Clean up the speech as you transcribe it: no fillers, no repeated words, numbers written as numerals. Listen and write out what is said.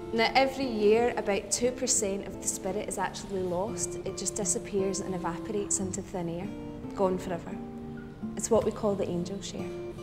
Now, every year, about 2% of the spirit is actually lost. It just disappears and evaporates into thin air, gone forever. It's what we call the angel share.